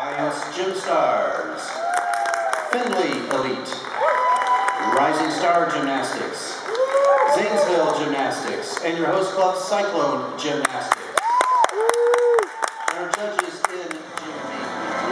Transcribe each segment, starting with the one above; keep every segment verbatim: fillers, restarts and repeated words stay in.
Gym Stars, Findlay Elite, Rising Star Gymnastics, Zanesville Gymnastics, and your host club, Cyclone Gymnastics. And our judges in Gym B.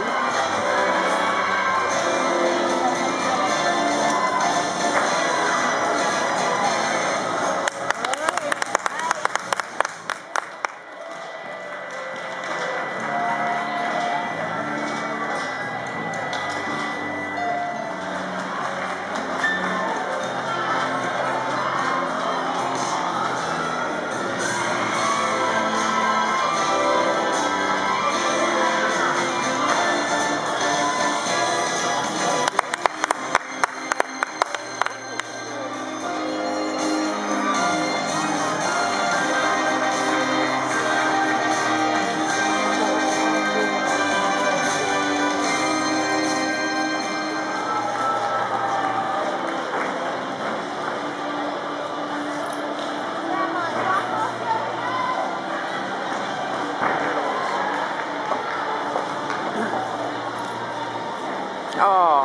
Oh.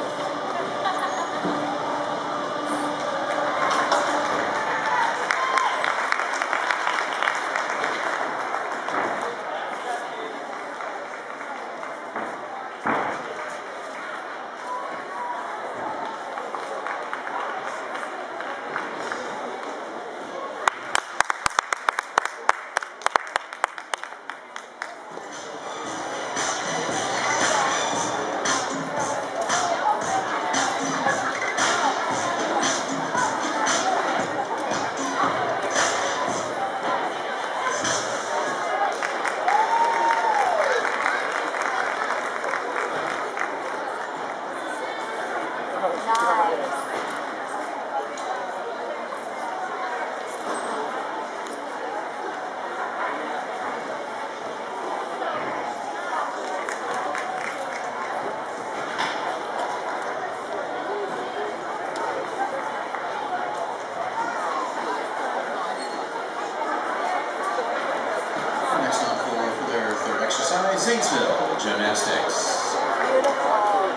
Zanesville Gymnastics. Beautiful.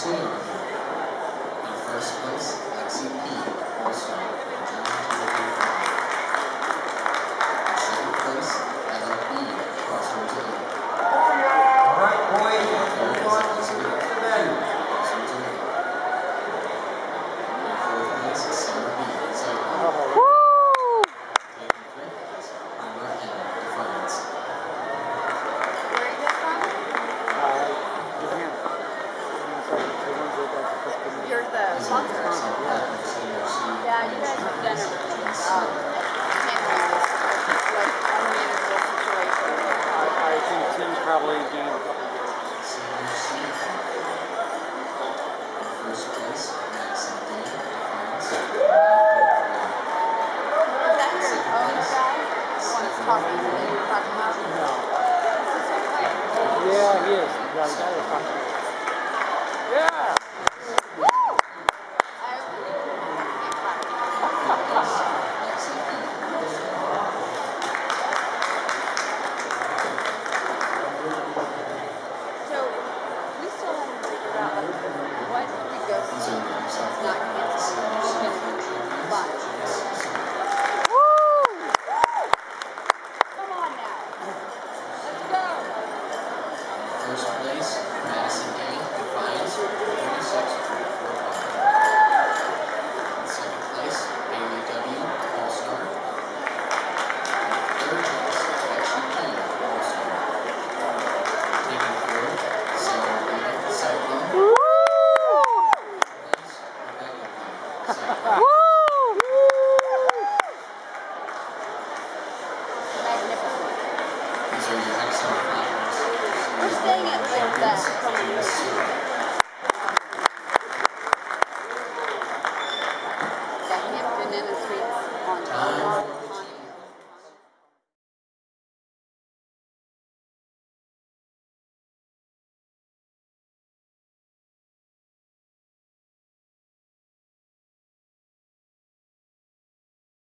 swimmer. In first place, Lexi P. All-Star. In second place, Ella B. Crossroads to eight. All right, boys. Third is to Elizabeth the Q. bed. Crossroads to eight. In fourth place, Sarah B. Cycling. Taking fifth is Primer N. Defiance. Where is it from? You're the sponsor. Yeah, you guys have done it. Um, handling this, like, unmanageable situation. I, I think Tim's probably gained a couple of years. Senior C. In first place, Madison D. Defiance. Is that your own guy? The one that's talking that you were talking about? No. What's his name? Yeah, he is. Yeah, the guy was talking